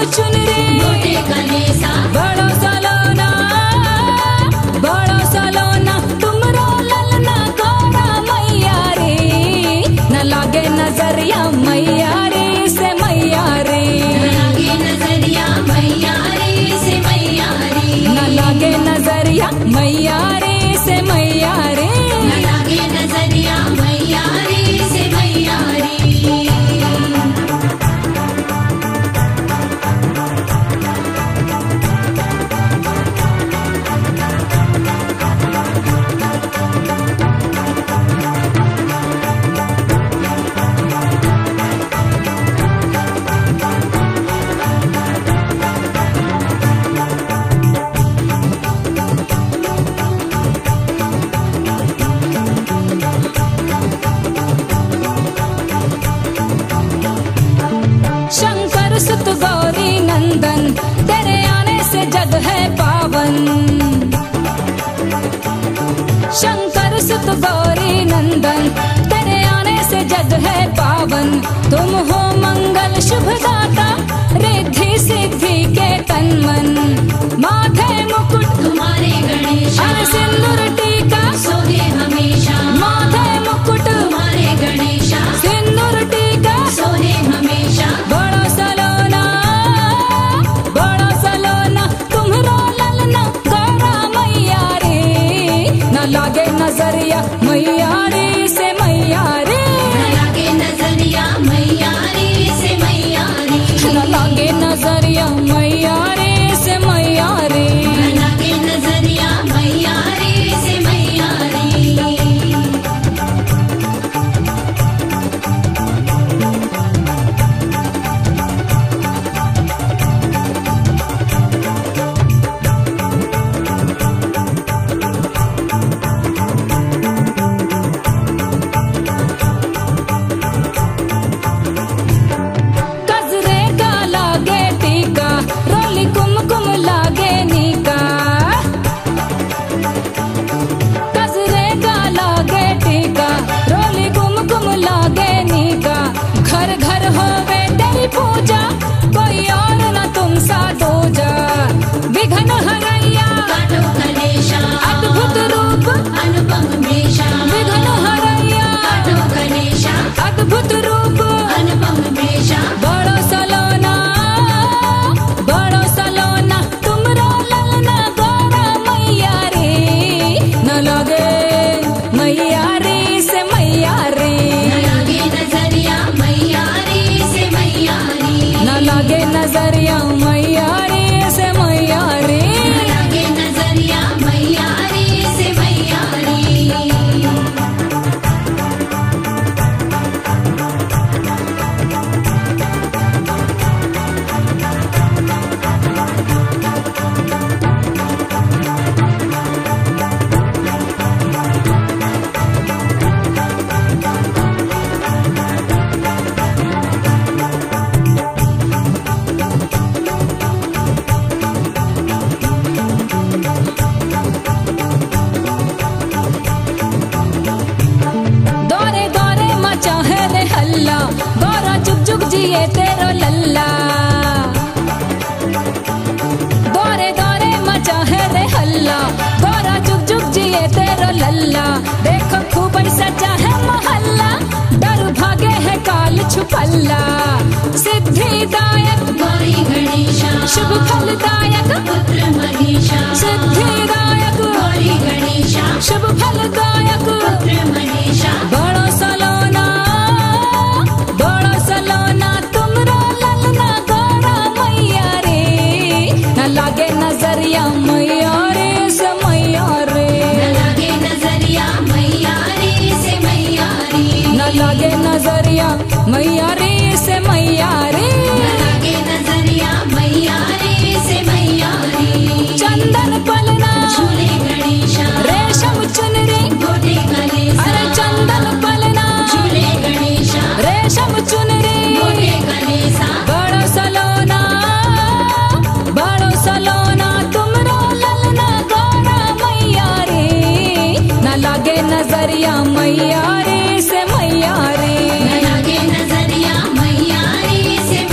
चुनरी गोटे कलेसा बड़ो सलोना तुमरो ललना गोरा मैया रे न लागे नजरिया मैया रे से मैया रे लागे नजरिया मैया रे से मैया रे न लागे नजरिया मैया रे से मैया रे लागे नजरिया मैया रे से मैया रे शंकर सुत गौरी नंदन तेरे आने से जग है पावन शंकर सुत गौरी नंदन तेरे आने से जग है पावन तुम हो मंगल शुभदाता रिद्धि सिद्धि के तन मन माथे मुकुट तुम्हारे गणेश और सिंदूर टीका सोहे हमेशा माथे मुकुट तुम्हारे गणेश सिंदूर टीका सोहे हमेशा बड़ो सलोना तुम्हरो ललना गौरा मैया रे न लागे नजरिया मैया रे से मैया रे लागे नजरिया मैया रे से मैया रे न लागे नजरिया मैया रे से मैया रे लागे नजरिया मैया रे से मैया रे गजरे का लागे टीका रोली कुमकुम लागे नीका गजरे का लागे टीका रोली कुमकुम लागे नीका घर घर होवे तेरी पूजा कोई और न तुम सा दूजा विघ्न हरैया काटो कलेशा अद्भुत रूप अनुपम वेशा विघ्न हरैया काटो कलेशा अद्भुत रूप अनुपम वेशा बड़ो सलोना तुमरो ललना गौरा मैया रे न लागे मैया रे से मैया रे लागे नजरिया मैया रे से मैया रे न लागे नजरिया मैया रे से मैया रे लागे नजरिया मैया रे से मैया रे दौरे दौरे मचा है रे हल्ला गौरा चुक चुक जिए तेरो लल्ला दौरे दौरे मचा है रे हल्ला गौरा चुक चुक जिए तेरो लल्ला देखो खूब सजा है मोहल्ला डर भागे है काल छुपल्ला सिद्धिदायक गौरी गणेशा शुभ फलदायक पुत्र मनीषा सिद्धिदायक गौरी गणेशा शुभ फलदायक पुत्र मनीषा बड़ो सलोना तुमरो ललना गौरा मैया रे न लागे नजरिया मैया रे से मैया रे लागे नजरिया मैया रे से मैया रे न लागे नजरिया मैया रे से मैया रे लागे नजरिया मैया रे से मैया रे चंदन पलना झूले गणेशा रेशम चुनरी गोटे कलेसा अरे चंदन पलना झूले गणेशा रेशम चुनरी गोटे कलेसा बड़ो सलोना तुमरो ललना गौरा मैया रे न लागे नजरिया मैया रे से मैया रे लागे नजरिया मैया रे से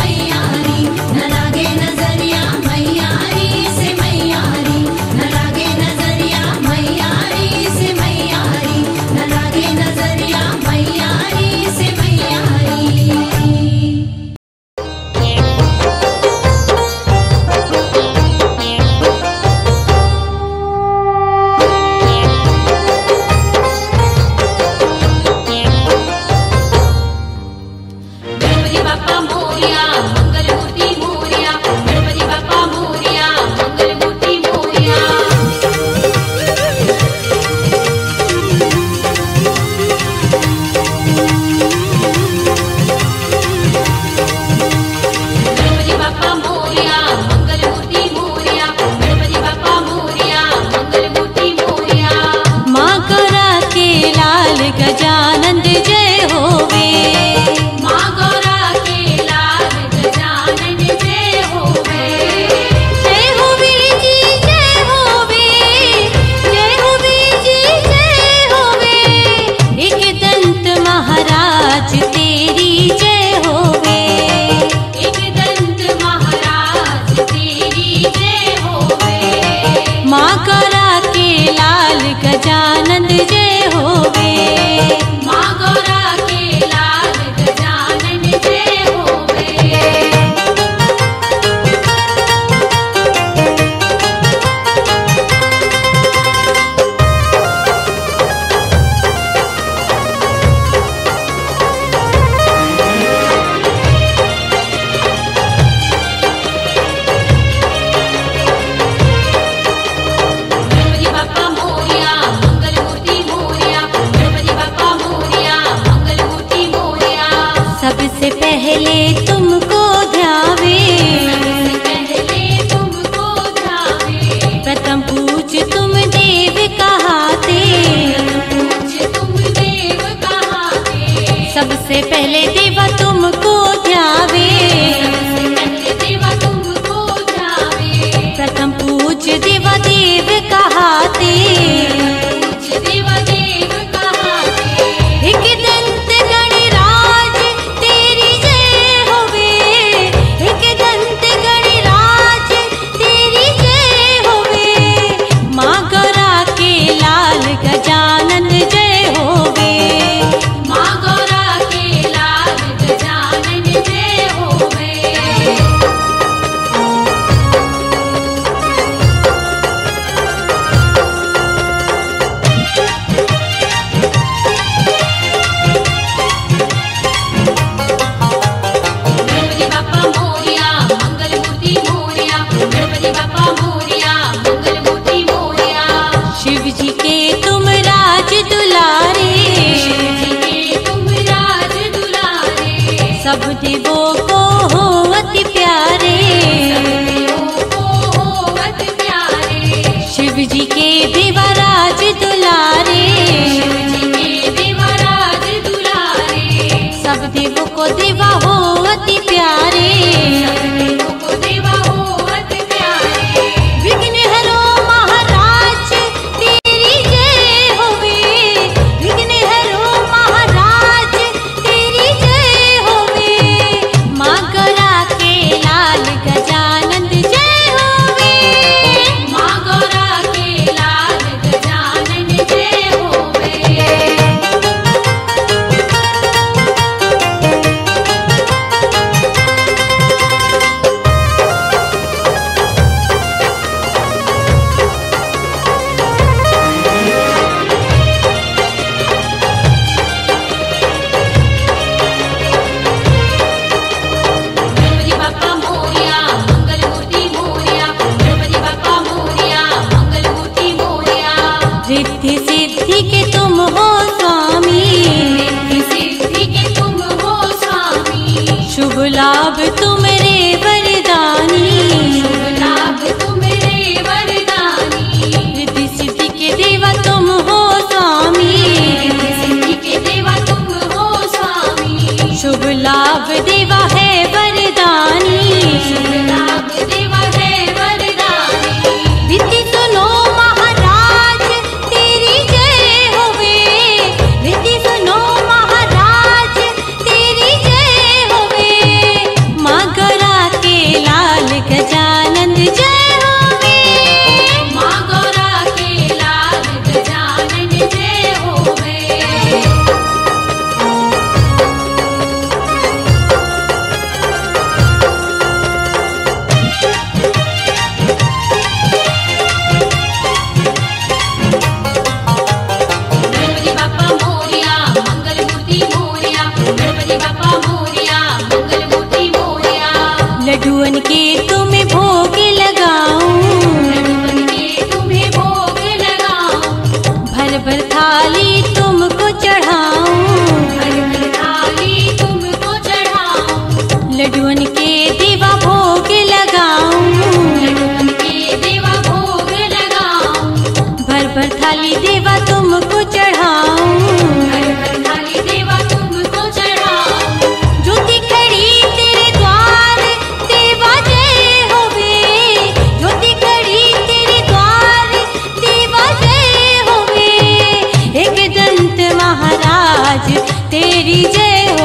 महाराज तेरी जय होवे। एक दंत महाराज तेरी जय होवे। माँ गौरा के लाल गजानन जय होवे। माँ गौरा के लाल गजानन जय होवे। गणपति बाप्पा मोरया मंगल मूर्ति मोरया। गणपति बाप्पा मोरया मंगल मूर्ति मोरया। सबसे पहले तुमको ध्यावे। सबसे पहले तुमको ध्यावे। प्रथम पूज तुम देव कहाते। पूज तुम देव कहाते। सबसे पहले देवा तुमको ध्यावे। सबसे पहले देवा तुमको ध्यावे। प्रथम पूज देवा देव कहाते। पूज देवा देव कहाते। एक दंत गणराज तेरी जय होवे। एक दंत गणराज तेरी जय होवे। माँ गौरा के लाल गजानन जय होवे। माँ गौरा के लाल गजानन जय होवे। गणपति बाप्पा मोरया मंगल मूर्ति मोरया। गणपति बाप्पा मोरया मंगल मूर्ति मोरया। शिव जी के तुम राज दुलारे। शिव जी के तुम राज दुलारे। सब देवों को हो अति प्यारे। देवों को होवत प्यारे। शिव जी के देवा राज दुलारे। शिव जी के देवा राज दुलारे। सब देवों को देवा हो अति प्यारे। देवों को देवा होवत प्यारे। विघ्न हरो महाराज तेरी जय होवे। विघ्न हरो महाराज तेरी जय होवे। माँ गौरा के लाल गजानन जय होवे। माँ गौरा के लाल गजानन जय होवे। गणपति बाप्पा मोरया मंगल मूर्ति मोरया। गणपति बाप्पा मोरया मंगल मूर्ति मोरया। रिद्धि सिद्धि के तुम हो स्वामी। रिद्धि सिद्धि के तुम हो स्वामी। शुभ लाभ तुमरे वरदानी। शुभ लाभ तुमरे वरदानी। रिद्धि सिद्धि के देवा तुम हो स्वामी। रिद्धि सिद्धि के देवा तुम हो स्वामी। शुभ लाभ देवा है वरदानी। शुभ लाभ देवा है वरदानी। विधि सुनो महाराज तेरी जय होवे। विधि सुनो महाराज तेरी जय होवे। माँ गौरा के लाल गजानन जय होवे। माँ गौरा के लाल गजानन जय होवे। गणपति बाप्पा मोरया मंगल मूर्ति मोरया। गणपति बाप्पा मोरया मंगल मूर्ति मोरया। लड्डुअन के तुम्हें भोग लगाऊं। लड्डुअन के तुम्हें भोग लगाऊं। भर भर थाली तुमको चढ़ाऊं। हर हर थाली तुमको चढ़ाऊं। लड्डुअन के देवा भोग लगाऊं। लड्डुअन के देवा भोग लगाऊं। भर भर थाली देवा तुमको चढ़ाऊं। हर हर थाली देवा तुमको चढ़ाऊं। ज्योति खड़ी तेरे द्वार देवा जय होवे। ज्योति खड़ी तेरे द्वार देवा जय होवे। एक दंत महाराज तेरी जय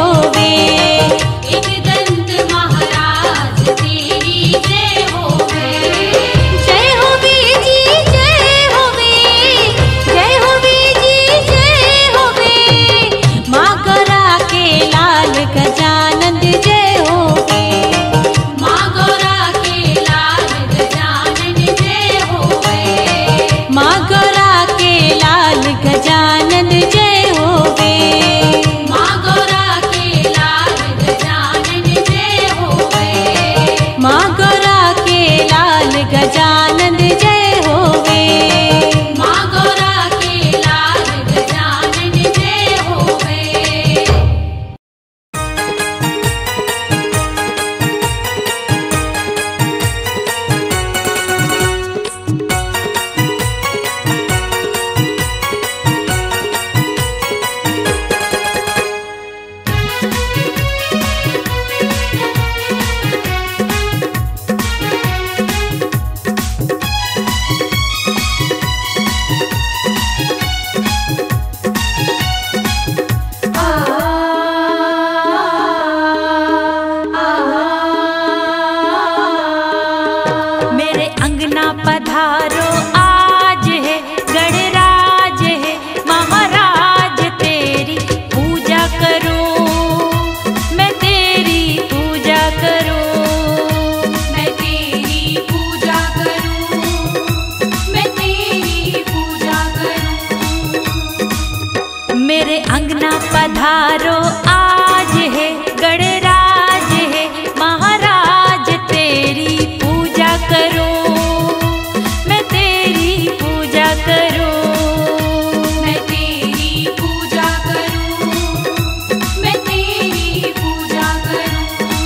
पधारो आज है गणराज है महाराज तेरी पूजा करो मैं तेरी पूजा करो मैं तेरी पूजा करूं मैं तेरी पूजा करूं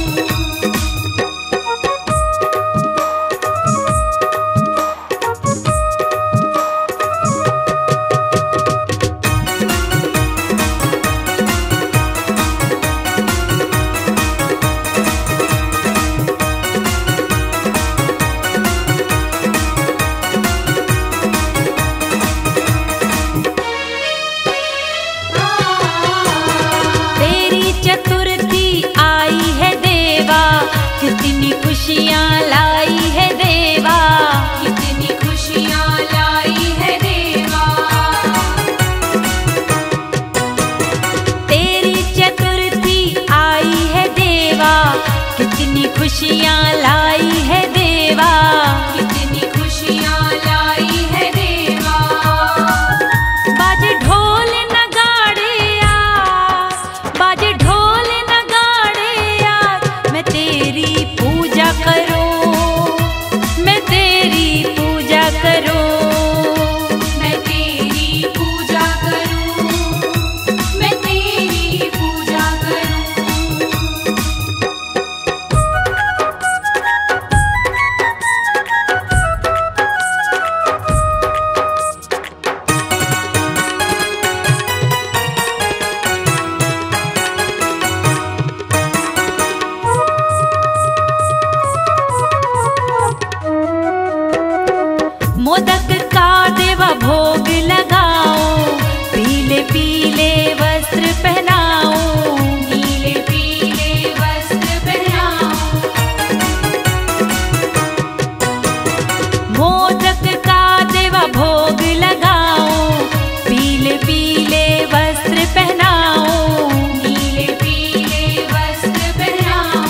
तेरी चतुर्थी आई है देवा कितनी खुशियाँ लाई है देवा कितनी खुशियाँ लाई है देवा तेरी चतुर्थी आई है देवा कितनी खुशियाँ लाई है देवा कितनी खुशियाँ लाई है देवा बाजे ढोल नगाड़े आज बाजे ढोल नगाड़े आज मैं तेरी पूजा करूं मैं तेरी पूजा करूं मैं तेरी पूजा करूं मैं तेरी पूजा करूं मोदक का देवा भोग लगाओ पीले पीले वस्त्र पहनाओ पीले पीले वस्त्र पहनाओ मोदक का देवा भोग लगाओ पीले पीले वस्त्र पहनाओ पीले पीले वस्त्र पहनाओ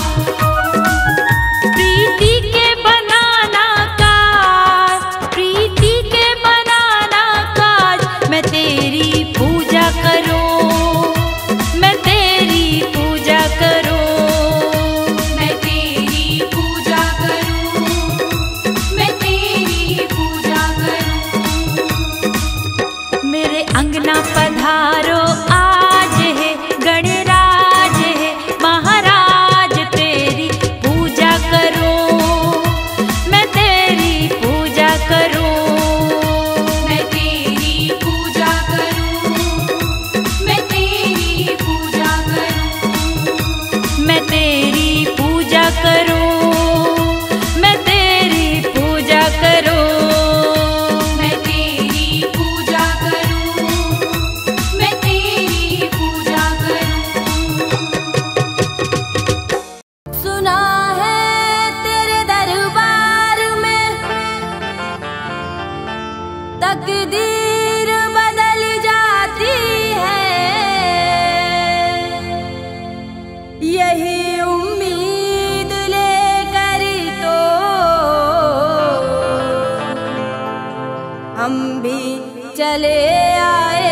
प्रीति के बनाना काज प्रीति के बनाना काज मैं तेरी पूजा करूं मैं तेरी पूजा करूं मैं तेरी पूजा करूं मैं तेरी पूजा करूं मेरे अंगना पधारो आज है गणराज है महाराज तेरी पूजा करूं मैं तेरी पूजा करूं मैं तेरी पूजा करूं मैं तेरी पूजा करूं मैं तेरी पूजा करूं मैं तेरी पूजा करूं मैं तेरी पूजा करूं मैं तेरी पूजा करूं सुना है तेरे दरबार में तकदीर बदल जाती है यही उम्मीद लेकर तो हम भी चले आए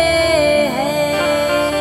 हैं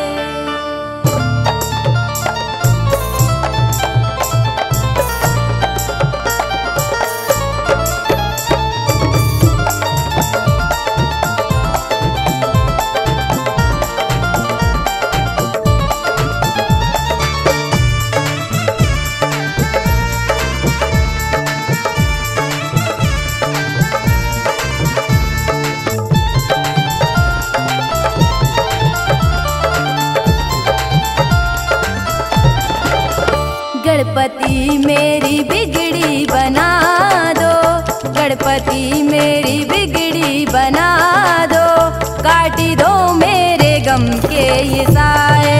गणपति मेरी बिगड़ी बना दो गणपति मेरी बिगड़ी बना दो काटी दो मेरे गम के ये साए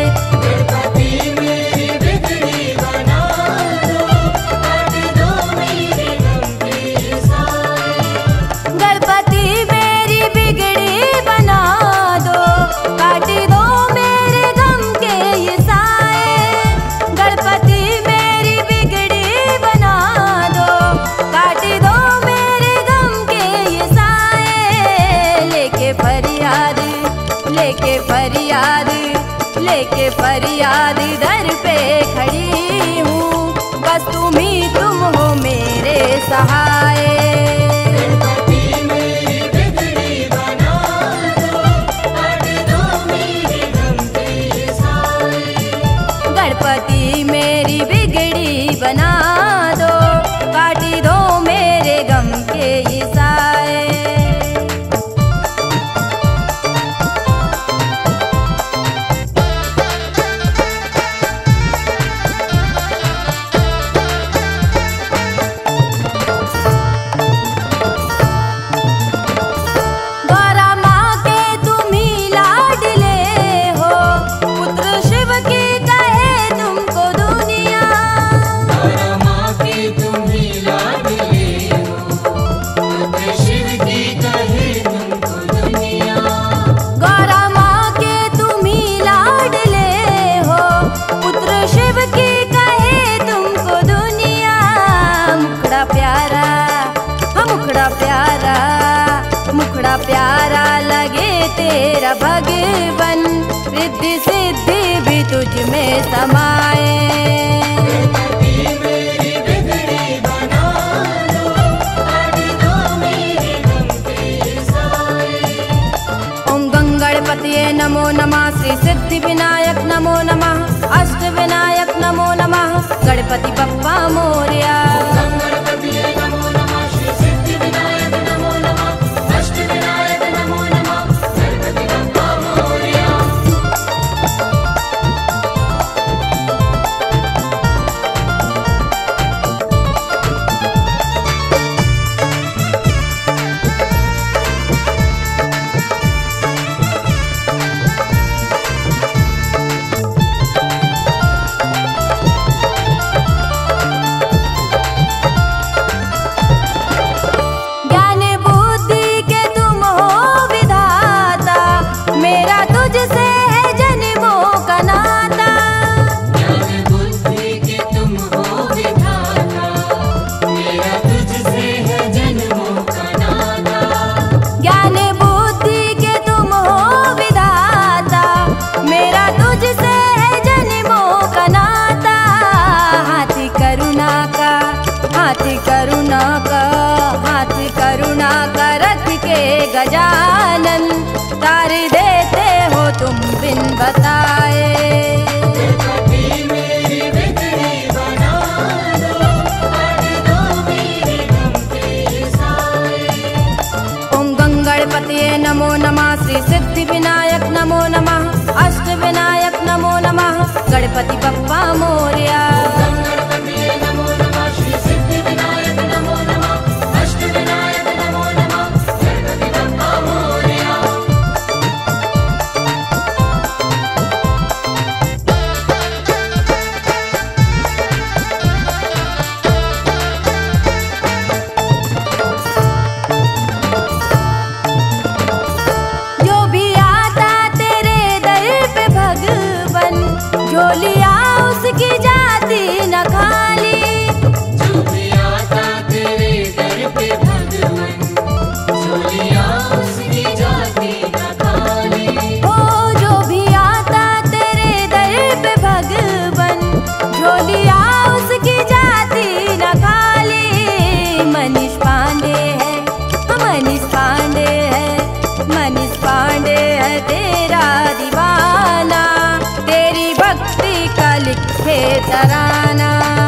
गणपति मेरी बिगड़ी बना दो काटी दो मेरे गम के ये साए गणपति मेरी बिगड़ी बना दो काटी दो मेरे गम के ये साए लेके फरियाद लेके फरियाद दर पे खड़ी हूँ, बस तुम हो मेरे सहाय। गणपति मेरी बिगड़ी बना दो, काटी दो मेरे गम के ये साए। मुखड़ा प्यारा लगे तेरा भगवन, रिद्धि सिद्धि भी तुझ में समाए। ओम गंगणपतये नमो नमः, श्री सिद्धि विनायक नमो नमः, अष्ट विनायक नमो नमः, गणपति बप्पा मोरया। हाथी करुणा का रथ के गजानन, तार देते हो तुम बिन बताए। ओम गंगणपतये नमो नमः, श्री सिद्धि विनायक नमो नमः, अष्ट विनायक नमो नमः, गणपति बप्पा मोरया। लिया उसकी जाति न खाली, जो भी आता तेरे दर पे भगवन, जो लिया उसकी जाति न खाली। ओ जो भी आता तेरे दर पे भगवन, जो लिया उसकी जाति न खाली। मनीष पांडे है, मनीष पांडे है, मनीष पांडे है तेरा दीवाना, तेरी भक्ति का लिखे तराना।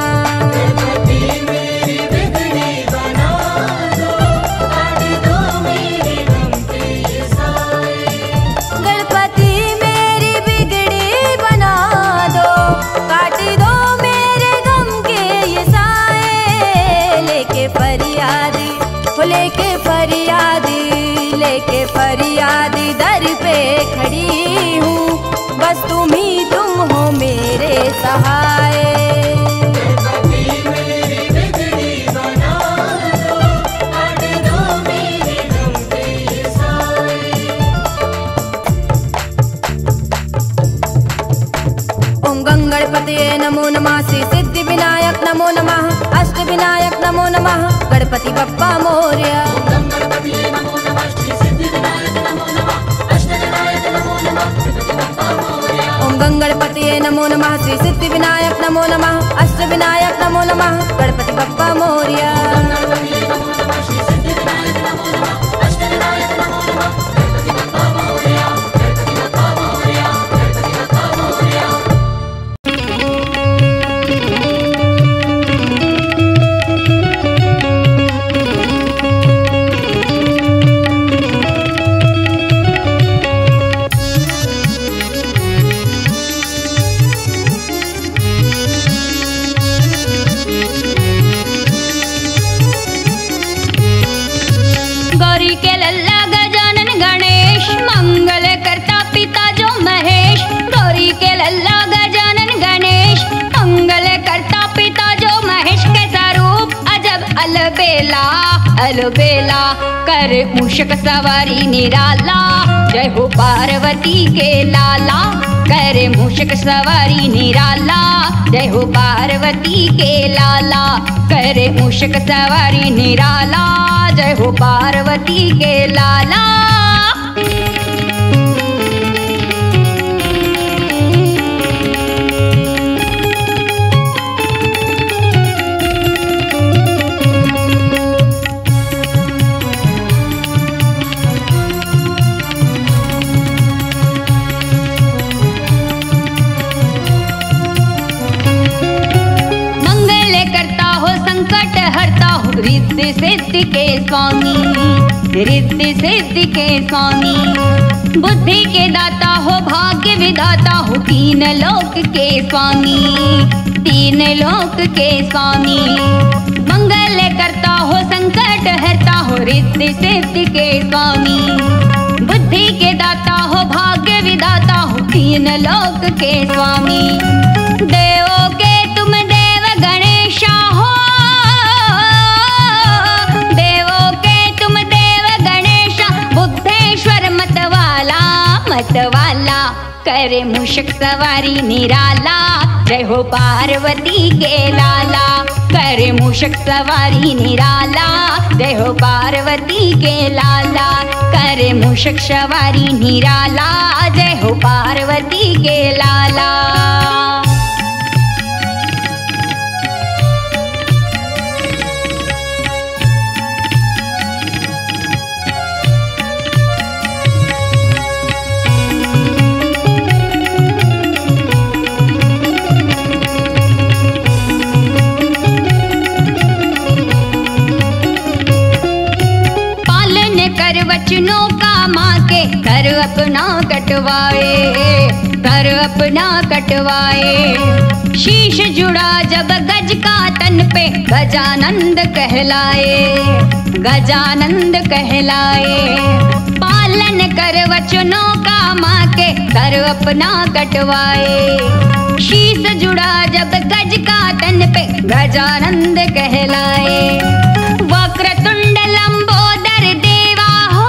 मेरी बिगड़ी बना दो, काट दो मेरे गम के ये साए। गणपति मेरी बिगड़ी बना दो, काट दो मेरे गम के ये साए। लेके फरियादी, लेके फरियादी, लेके फरियादी दर पे खड़ी हूँ, बस तुम हो मेरे सहाय। ओम गंगणपतये नमो नमः, श्री सिद्धि विनायक नमो नमः, अष्ट विनायक नमो नमः, गणपति बप्पा मोरया। ओम गंगणपतये नमो नमः, श्री सिद्धि विनायक नमो नमः, अष्ट विनायक नमो नमः, गणपति बप्पा मोरया। अलबेला कर मूषक सवारी निराला, जय हो पार्वती के लाला। कर मूषक सवारी निराला, जय हो पार्वती के लाला। कर मूषक सवारी निराला, जय हो पार्वती के लाला। रिद्धि सिद्धि के स्वामी, रिद्धि सिद्धि के स्वामी। बुद्धि के दाता हो, भाग्य विधाता हो, तीन लोक के स्वामी, तीन लोक के स्वामी। मंगल करता हो, संकट हरता हो, रिद्धि सिद्धि के स्वामी। बुद्धि के दाता हो, भाग्य विधाता हो, तीन लोक के स्वामी। देवों के तुम देव गणेशा हो, मतवाला। करे मूषक सवारी निराला, जय हो पार्वती के लाला। करे मूषक सवारी निराला, जय हो पार्वती के लाला। करे मूषक सवारी निराला, जय हो पार्वती के लाला। वचनों का माँ के कर अपना कटवाए, कर अपना कटवाए। शीश जुड़ा जब गज का तन पे, गजानंद कहलाए, गजानंद कहलाए। पालन कर वचनों का माँ के कर अपना कटवाए। शीश जुड़ा जब गज का तन पे, गजानंद कहलाए। वक्रतुंड लंबोदर देवा हो,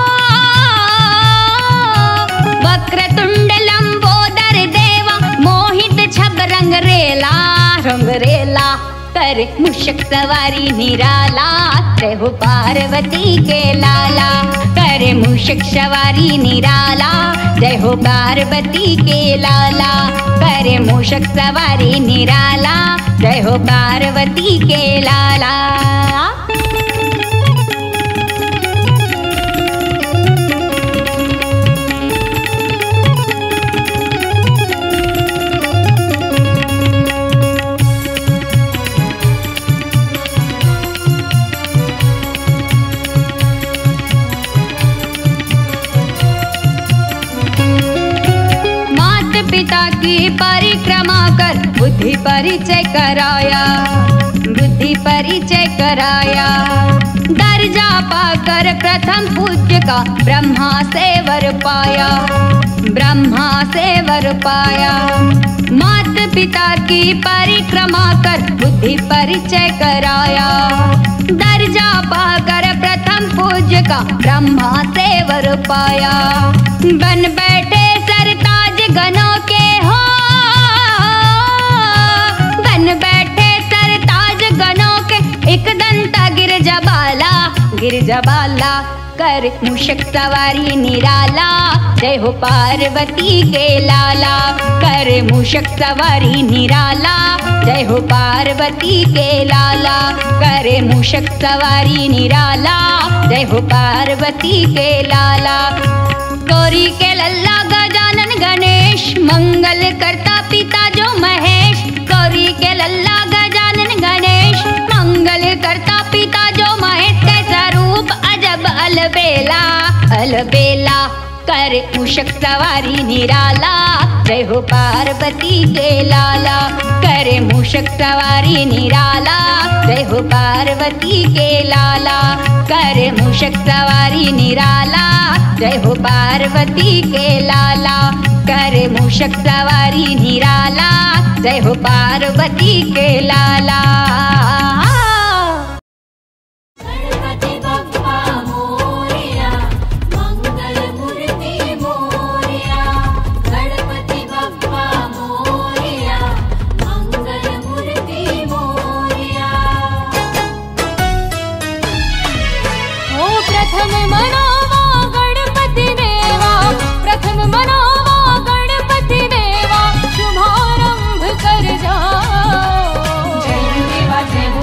वक्रतुंड लंबोदर देवा। मोहित छब रंग रेला, रंग रेला। कर मूषक सवारी निराला, जय हो पार्वती के लाला। कर मूषक सवारी निराला, जय हो पार्वती के लाला। कर मूषक सवारी निराला, जय हो पार्वती के लाला। पिता की परिक्रमा कर बुद्धि परिचय कराया, बुद्धि परिचय कराया। दर्जा पाकर प्रथम पूज्य का ब्रह्मा से वर पाया, ब्रह्मा से वर पाया। मात पिता की परिक्रमा कर बुद्धि परिचय कराया। दर्जा पाकर प्रथम पूज्य का ब्रह्मा से वर पाया। बन बैठे सरताज गणों के हो, बन बैठे सरताज गणों के। एक दंता गिरजा बाला, गिरजा बाला। कर मूषक सवारी निराला, जय हो पार्वती के लाला। कर मूषक सवारी निराला, जय हो पार्वती के लाला। कर मूषक सवारी निराला, जय हो पार्वती के लाला। गौरी के लल्ला गजानन गणेश, मंगल करता पिता जो महेश। गौरी के लल्ला गजानन गणेश, मंगल करता पिता जो महेश। कैसा रूप अजब अलबेला, अलबेला। कर मूषक सवारी निराला, जय हो पार्वती के लाला। कर मूषक सवारी निराला, जय हो पार्वती के लाला। कर मूषक सवारी निराला, जय हो पार्वती के लाला। कर मूषक सवारी निराला, जय हो पार्वती के लाला। गणपति बप्पा मोरया, मंगल मूर्ति मोरया। गणपति बप्पा मोरया, मंगल मूर्ति मोरया। ओ प्रथम मनावा गणपति देवा, प्रथम मनावा गणपति देवा, शुभारंभ कर जाओ। जय हो देवा जय हो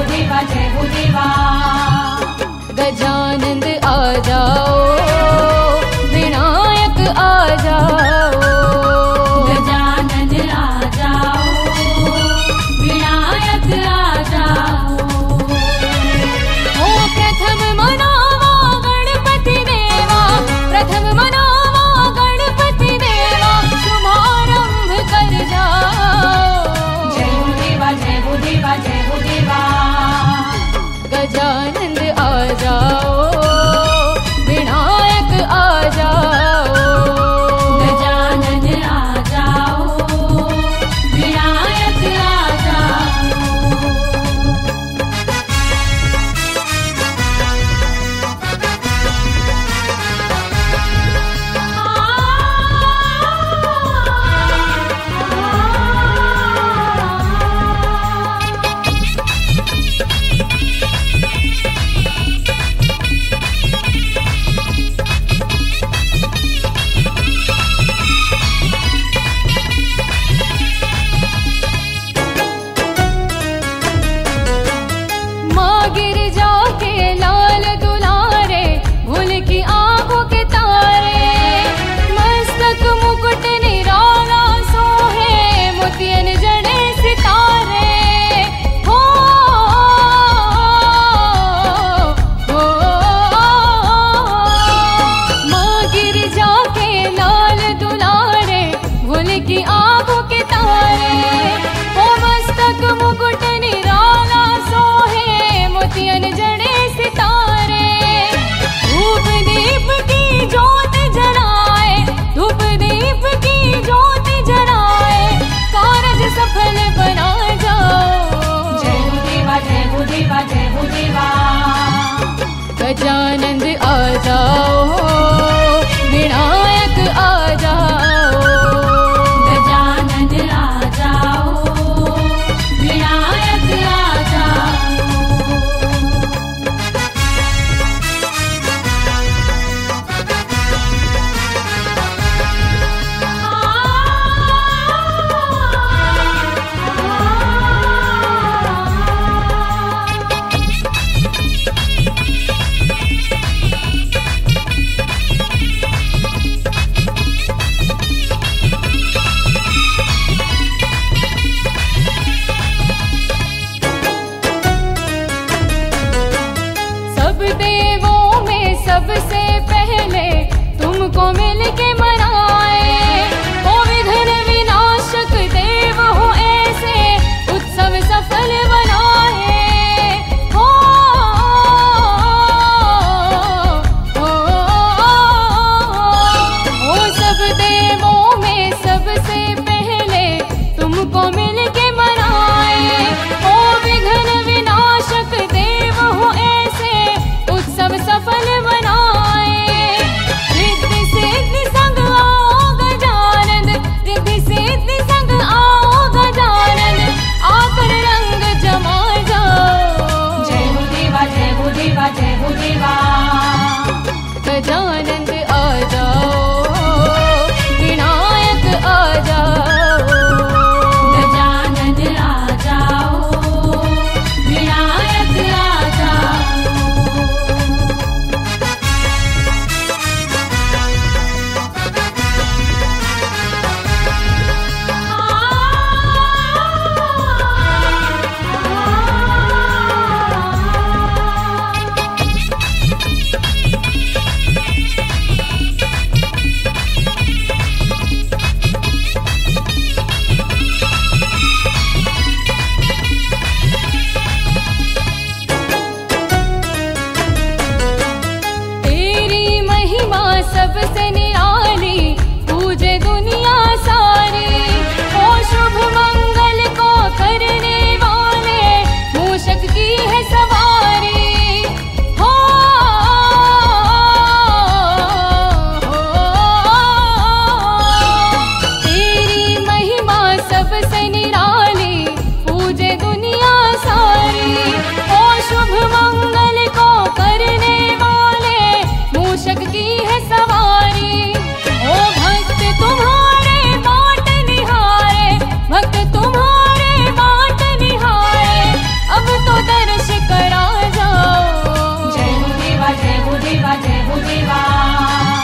सबसे निराली पूजे दुनिया सारी। ओ शुभ मंगल को करने वाले मूषक की है सवारी। ओ भक्त तुम्हारे बाट निहारे, भक्त तुम्हारे बाट निहारे, अब तो दर्श करा जाओ। जय हो देवा जय हो देवा जय हो देवा।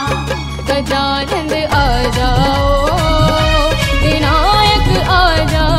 गजानंद आ जाओ, विनायक आ जाओ।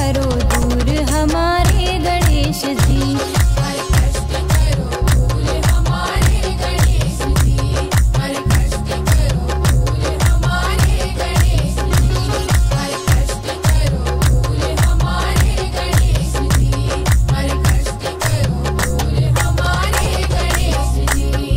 करो दूर हमारे गणेश जी। हर कष्ट करो दूर हमारे गणेश जी। हर कष्ट करो दूर हमारे गणेश जी। हर कष्ट करो दूर हमारे गणेश जी। हर कष्ट करो दूर हमारे गणेश जी।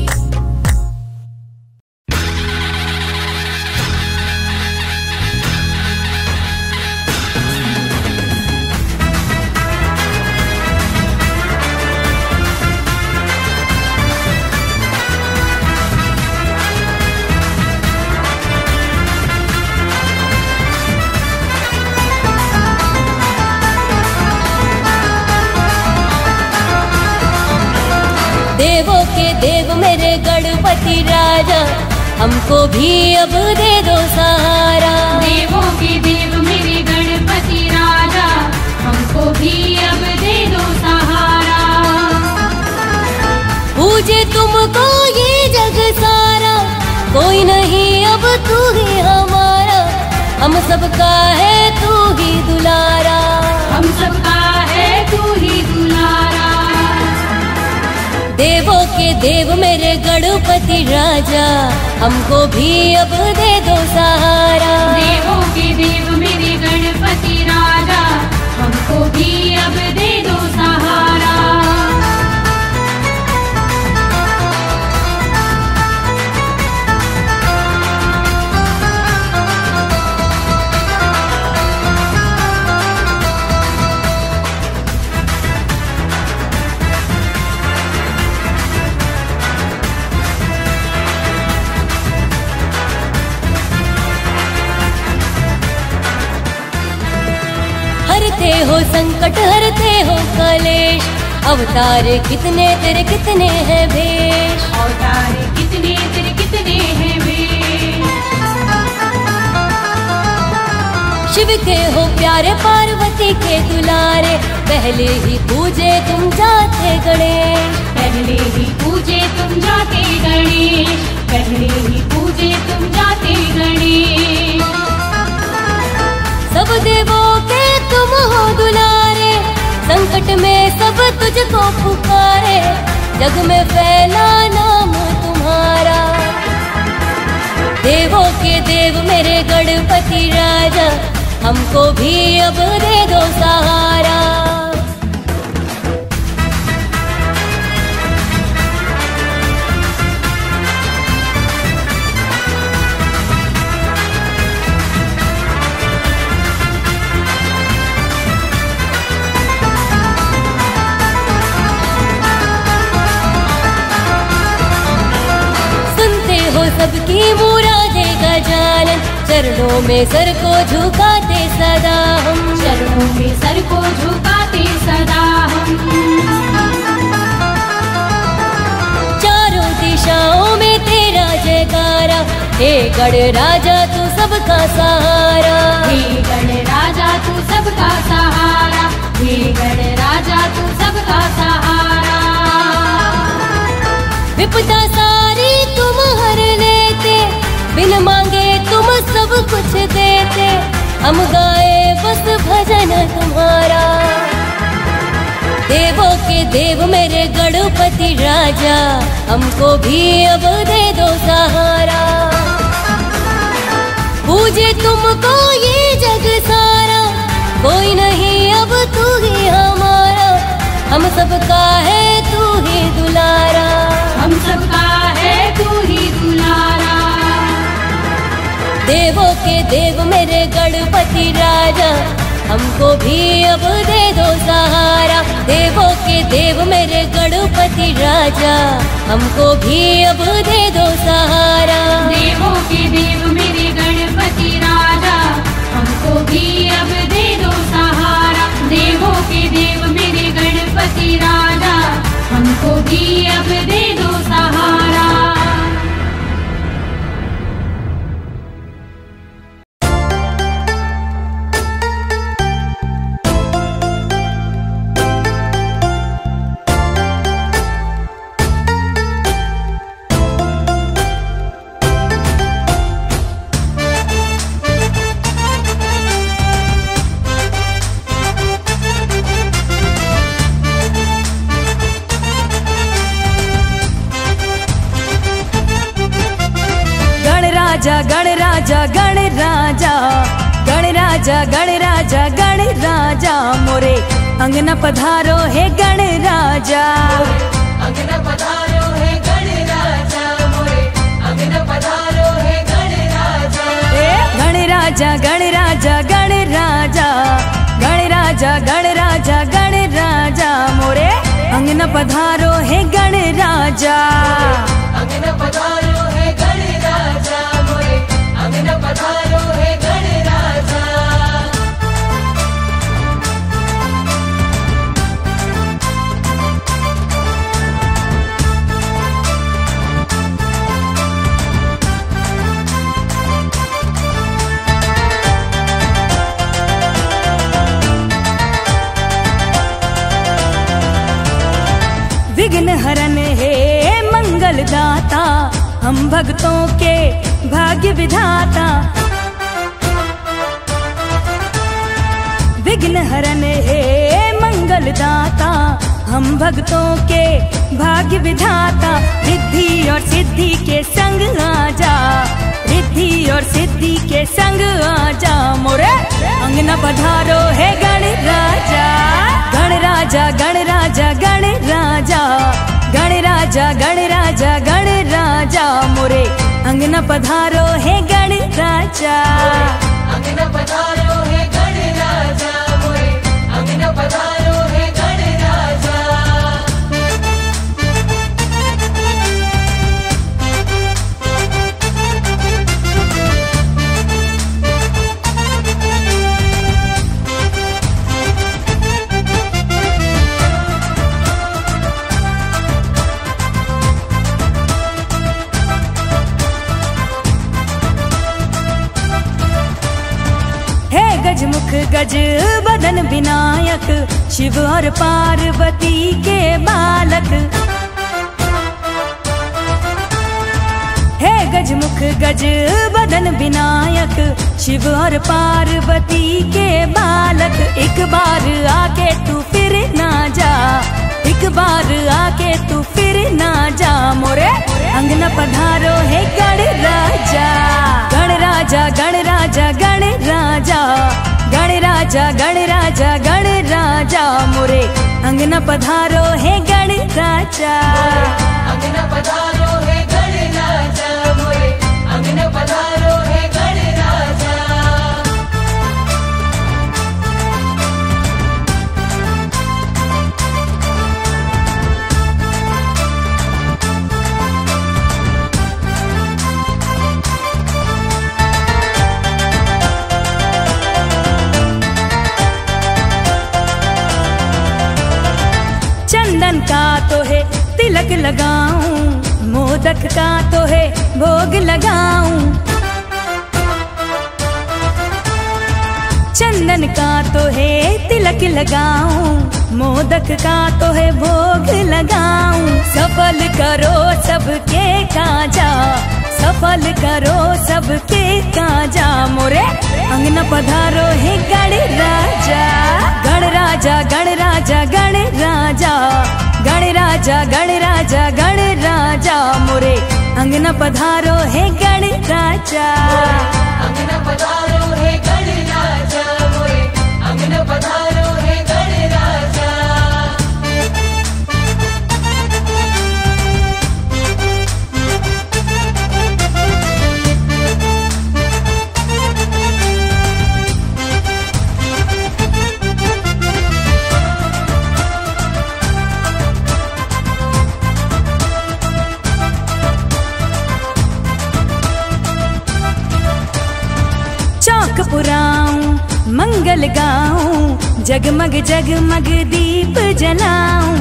देवों के देव मेरे गणपति राजा, हमको भी अब दे दो सहारा। देवों के देव मेरे गणपति राजा, हमको भी अब दे दो सहारा। पूजे तुमको ये जग सारा, कोई नहीं अब तू ही हमारा। हम सबका है तू ही दुलारा। हम सबका है तू ही दुलारा। देवों के देव मेरे गणपति राजा, हमको भी अब दे दो सहारा। देवों के देव मेरे गणपति राजा, हमको भी अब दे दो सहारा। हरते हो संकट हरते हो कलेश, अवतार कितने तेरे कितने हैं भेष। अवतार कितने तेरे कितने हैं वेश। शिव के हो प्यारे पार्वती के दुलारे, पहले ही पूजे तुम जाते गणेश। पहले ही पूजे तुम जाते गणेश। पहले ही पूजे तुम जाते गणेश। सब देवों के तुम हो दुलारे, संकट में सब तुझको पुकारे। जग में फैला नाम तुम्हारा। देवों के देव मेरे गणपति राजा, हमको भी अब दे दो सहारा। सबकी मुरादे गजानन, चरणों में सर को झुकाते सदा हम। चरणों में सर को झुकाते सदा हम। चारों दिशाओं में तेरा जयकारा, हे गण राजा तू सबका सहारा। हे गण राजा तू सबका सहारा। हे गण राजा तू सबका सहारा। विपदा सारी तुम हर लेते, बिन मांगे तुम सब कुछ देते। हम गाए बस भजन तुम्हारा। देवों के देव मेरे गणपति राजा, हमको भी अब दे दो सहारा। पूजे तुमको ये जग सारा, कोई नहीं अब तू ही हमारा। हम सबका है तू ही दुलारा। हम सबका है तू ही दुलारा। देवों के देव मेरे गणपति राजा, हमको भी अब दे दो सहारा। देवों के देव मेरे गणपति राजा, हमको भी अब दे दो सहारा। देवों के देव मेरे गणपति राजा, हमको भी अब दे दो सहारा। देवों के देव मेरे गणपति राजा, हमको भी अब दे दो सहारा। राजा गणराजा गणराजा गणराजा गणराजा गणराजा मोरे अंगना पधारो है गणराजा। अंगना पधारो है गणराजा मोरे अंगना पधारो है गणराजा। गणराजा गणराजा गणराजा गणराजा गणराजा गणराजा मोरे अंगना पधारो है गणराजा। अंगना पधारो है गणराजा मोरे अंगना पधारो है गणराजा। विघ्न हरन है मंगल दाता हम भक्तों के भाग्य विधाता। विघ्न हरन है मंगल दाता हम भक्तों के भाग्य विधाता। रिद्धि और सिद्धि के संग आजा रिद्धि और सिद्धि के संग आजा मोरे अंगना पधारो है गणराजा। गणराजा गणराजा गणराजा गणराजा गणराजा गणराजा मोरे अंगना पधारो है गणराजा। अंगना पधारो है गणराजा मोरे अंगना पधारो है गणराजा। गजमुख गज बदन विनायक शिव और पार्वती के बालक। हे गजमुख गज बदन विनायक शिव और पार्वती के बालक। एक बार आके तू फिर ना जा एक बार आके तू फिर ना जा मोरे अंगना पधारो है गणराजा। गणराजा गणराजा गणराजा गणराजा गणराजा गणराजा मोरे अंगना पधारो है गणराजा। अंगना पधारो है गणराजा मोरे अंगना पधारो है गणराजा। चंदन का तो है तिलक लगाऊं मोदक का तो है भोग लगाऊं। चंदन का तो है तिलक लगाऊं मोदक का तो है भोग लगाऊं। सफल करो सबके काजा सफल करो सबके काजा मोरे अंगना पधारो है गणराजा। गणराजा गणराजा गणराजा गणराजा गणराजा गणराजा मोरे अंगना पधारो है गणराजा। अंगना पधारो है गणराजा मोरे अंगना पधारो है गणराजा। चौक पुराऊं मंगल गाऊं जगमग जगमग दीप जलाऊं।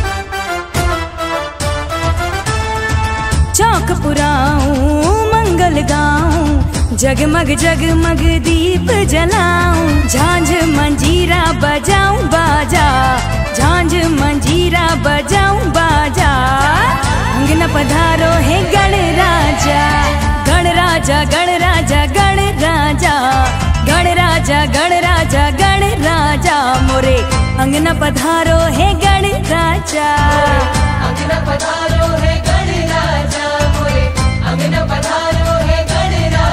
चौक पुराऊं मंगल गाऊं जगमग जगमग दीप जलाऊं। झांझ मंजीरा बजाऊं बाजा झांझ मंजीरा बजाऊं बाजा अंगना पधारो है गणराजा। गणराजा गणराजा गणराजा गणराजा गणराजा गणराजा मोरे अंगना पधारो है गणराजा। अंगना पधारो है गणराजा मोरे अंगना पधारो है गणराजा।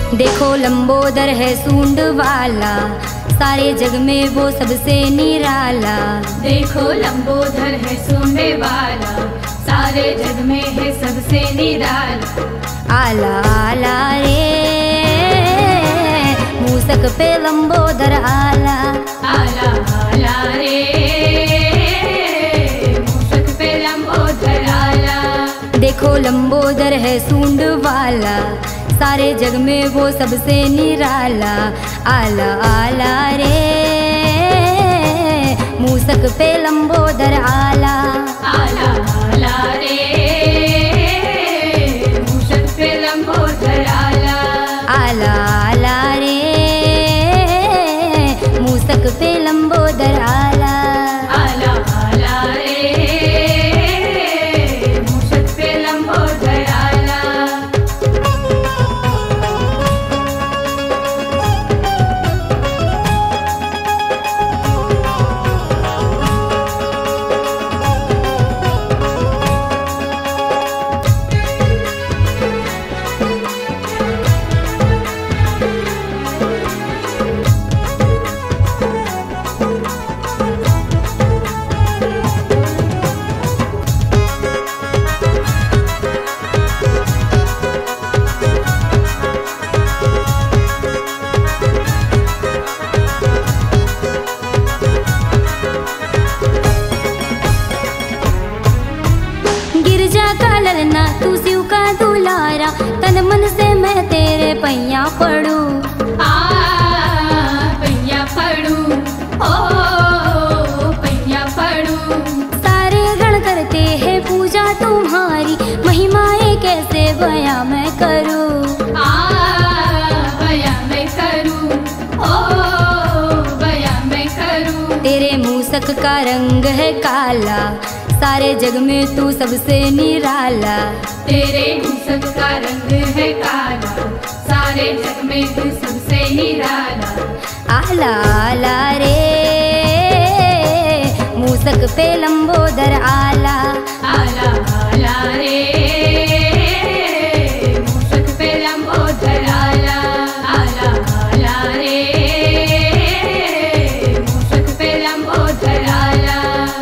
देखो लंबोदर है सूंड वाला, सारे जग में वो सबसे निराला। देखो लंबोदर है सूंडे वाला, सारे जग में है सबसे निराला। आला आला रे मूसक पे लंबोदर आला। आला आला रे मूसक पे लंबोदर आला। देखो लंबोदर है सूंड वाला, सारे जग में वो सबसे निराला। आला आला रे मूसक पे लंबोदर आला। आला आला रे मूसक पे लंबोदर आला। आला आला रे मूसक पे लंबोदर आला। आला आला रे मूसक पे लंबोदर आला। ललना तू शिव का दुलारा, तन मन से मैं तेरे पैया पड़ू। पैया पड़ू ओ पैया पड़ू। सारे गण करते हैं पूजा तुम्हारी, महिमाएं कैसे बयां मैं करूं। बयां मैं करूं ओ बयां मैं करूं। तेरे मूसक का रंग है काला, सारे जग में तू सबसे निराला। तेरे मूसक का रंग है काला, सारे जग में तू सबसे निराला। आला आला रे मूसक पे लंबोदर आला। आला आला रे मूसक पे लंबोदर आला। आला आला रे मूसक पे लंबोदर आला।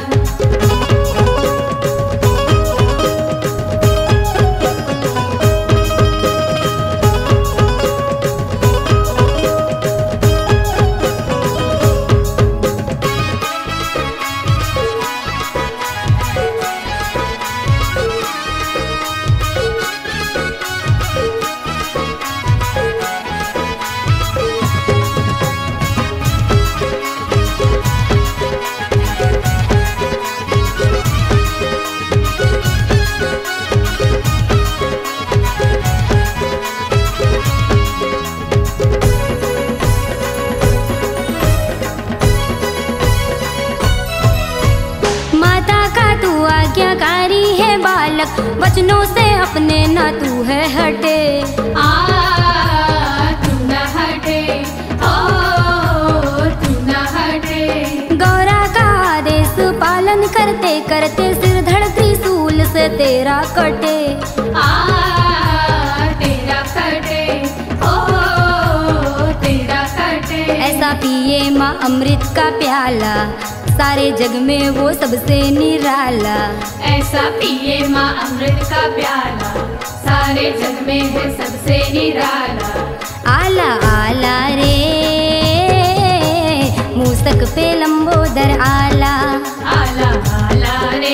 आज्ञाकारी है बालक, वचनों से अपने ना तू है हटे। तू न हटे ओ तू न हटे। गौरा का आदेश पालन करते करते सिर धड़ त्रिशूल से तेरा कटे। तेरा कटे ओ तेरा कटे। ऐसा पिए माँ अमृत का प्याला, सारे जग में वो सबसे निराला। ऐसा पिए माँ अमृत का प्याला, सारे जग में है सबसे निराला। आला आला रे मूसक पे लंबोदर आला। आला आला रे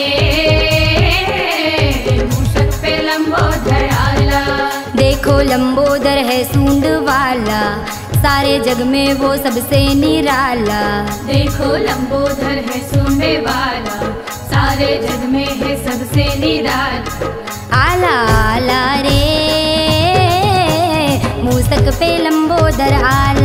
मूसक पे लंबोदर आला। देखो लंबोदर है सूंड वाला, सारे जग में वो सबसे निराला। देखो लंबोदर है सूंडे वाला, सारे जग में है सबसे निराला। आला आला रे मूसक पे लंबोदर आला।